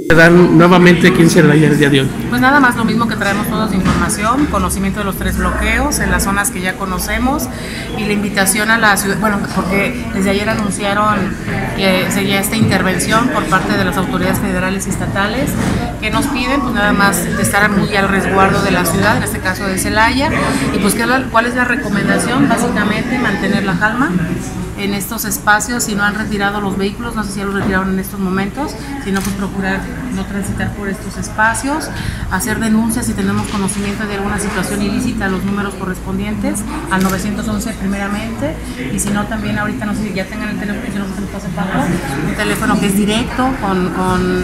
dar nuevamente quién será el día de hoy? Pues nada más lo mismo que traemos toda esa información, conocimiento de los 3 bloqueos en las zonas que ya conocemos y la invitación a la ciudad, bueno, porque desde ayer anunciaron que sería esta intervención por parte de las autoridades federales y estatales que nos piden pues nada más de estar muy al resguardo de la ciudad, en este caso de Celaya, y pues ¿cuál es la recomendación? Básicamente mantener la calma en estos espacios. Si no han retirado los vehículos, no sé si ya los retiraron en estos momentos, sino pues procurar no transitar por estos espacios, hacer denuncias si tenemos conocimiento de alguna situación ilícita a los números correspondientes, al 911 primeramente, y si no también ahorita no sé si ya tengan el teléfono, si no se nos pase Paco, un teléfono que es directo con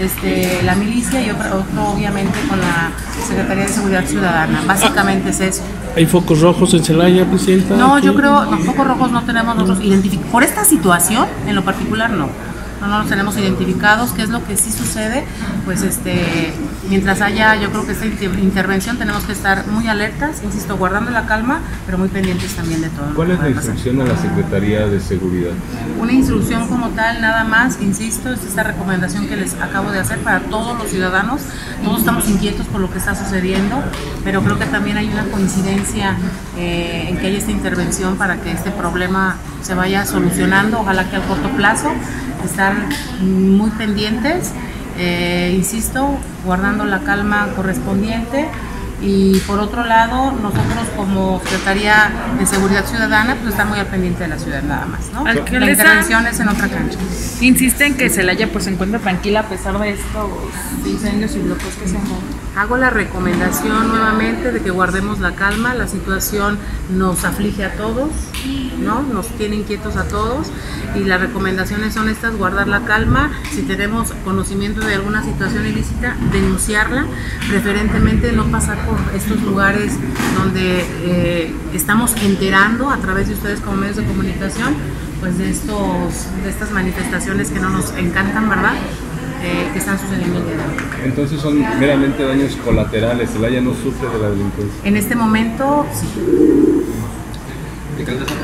la milicia y otro obviamente con la Secretaría de Seguridad Ciudadana. Básicamente es eso. ¿Hay focos rojos en Celaya, Presidenta? No, yo creo, no, focos rojos no tenemos nosotros identificados. Por esta situación, en lo particular, no los tenemos identificados. ¿Qué es lo que sí sucede? Pues mientras haya, yo creo que esta intervención tenemos que estar muy alertas, insisto, guardando la calma, pero muy pendientes también de todo. ¿Cuál es la instrucción a la Secretaría de Seguridad? Una instrucción como tal, nada más, insisto, es esta recomendación que les acabo de hacer para todos los ciudadanos. Todos estamos inquietos por lo que está sucediendo, pero creo que también hay una coincidencia en que haya esta intervención para que este problema se vaya solucionando, ojalá que a corto plazo. Estar muy pendientes, insisto, guardando la calma correspondiente. Y por otro lado, nosotros como Secretaría de Seguridad Ciudadana, pues estar muy al pendiente de la ciudad nada más, ¿no? La intervención es en otra cancha. Insiste en que Celaya pues se encuentra tranquila a pesar de estos incendios y bloqueos que se han dado. Hago la recomendación nuevamente de que guardemos la calma. La situación nos aflige a todos, ¿no? Nos tiene inquietos a todos, y las recomendaciones son estas: guardar la calma. Si tenemos conocimiento de alguna situación ilícita, denunciarla, preferentemente no pasar por estos lugares donde estamos enterando a través de ustedes como medios de comunicación pues de estas manifestaciones que no nos encantan, ¿verdad? Que están sucediendo el día de hoy. Entonces son meramente daños colaterales, Celaya no sufre de la delincuencia. En este momento sí.